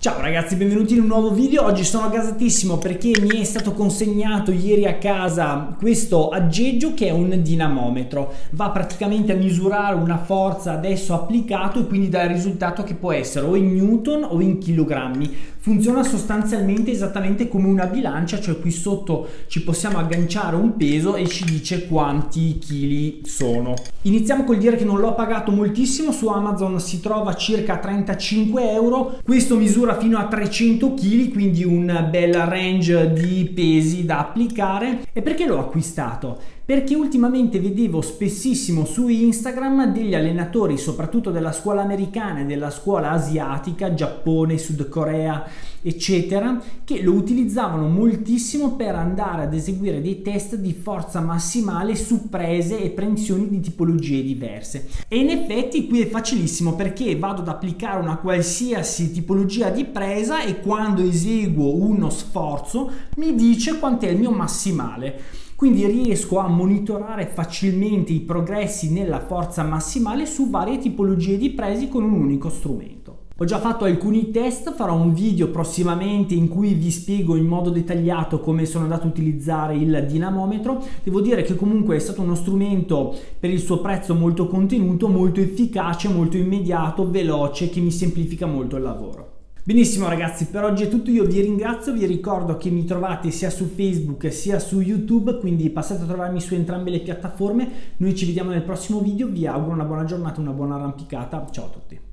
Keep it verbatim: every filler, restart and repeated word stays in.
Ciao ragazzi, benvenuti in un nuovo video. Oggi sono gasatissimo perché mi è stato consegnato ieri a casa questo aggeggio che è un dinamometro. Va praticamente a misurare una forza adesso applicato e quindi dà il risultato che può essere o in newton o in chilogrammi. Funziona sostanzialmente esattamente come una bilancia, cioè qui sotto ci possiamo agganciare un peso e ci dice quanti chili sono. Iniziamo col dire che non l'ho pagato moltissimo, su Amazon si trova circa trentacinque euro. Questo misura fino a trecento chili, quindi un bel range di pesi da applicare. E perché l'ho acquistato? Perché ultimamente vedevo spessissimo su Instagram degli allenatori, soprattutto della scuola americana e della scuola asiatica, Giappone, Sud Corea, eccetera, che lo utilizzavano moltissimo per andare ad eseguire dei test di forza massimale su prese e prensioni di tipologie diverse. E in effetti qui è facilissimo perché vado ad applicare una qualsiasi tipologia di presa e quando eseguo uno sforzo mi dice quant'è il mio massimale. Quindi riesco a monitorare facilmente i progressi nella forza massimale su varie tipologie di presi con un unico strumento. Ho già fatto alcuni test, farò un video prossimamente in cui vi spiego in modo dettagliato come sono andato a utilizzare il dinamometro. Devo dire che comunque è stato uno strumento per il suo prezzo molto contenuto, molto efficace, molto immediato, veloce, che mi semplifica molto il lavoro. Benissimo ragazzi, per oggi è tutto, io vi ringrazio, vi ricordo che mi trovate sia su Facebook sia su YouTube, quindi passate a trovarmi su entrambe le piattaforme. Noi ci vediamo nel prossimo video, vi auguro una buona giornata, una buona arrampicata, ciao a tutti.